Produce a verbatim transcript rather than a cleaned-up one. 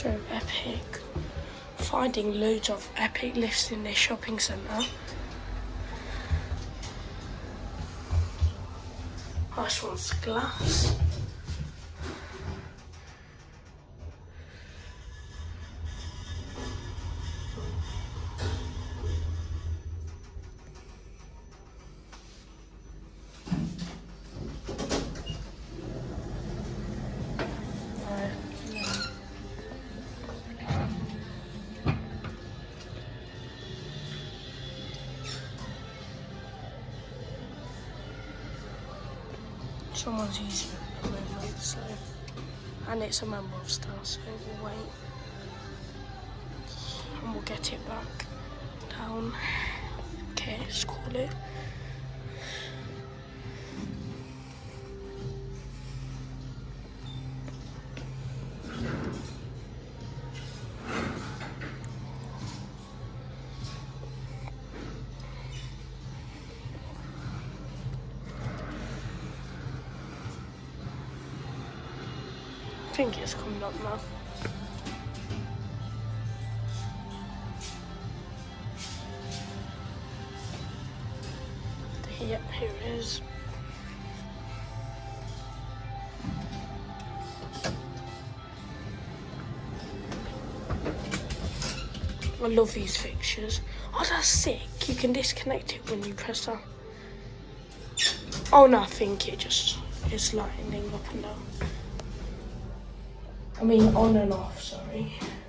So Epic. Finding loads of Epic lifts in their shopping centre. This one's glass. Someone's using it at the moment, so, and it's a member of staff, so we'll wait and we'll get it back down. Okay, let's call it. I think it's coming up now. Yep, here it is. I love these fixtures. Oh, that's sick. You can disconnect it when you press that. Oh no, I think it just is lightening up and down. I mean on and off, sorry.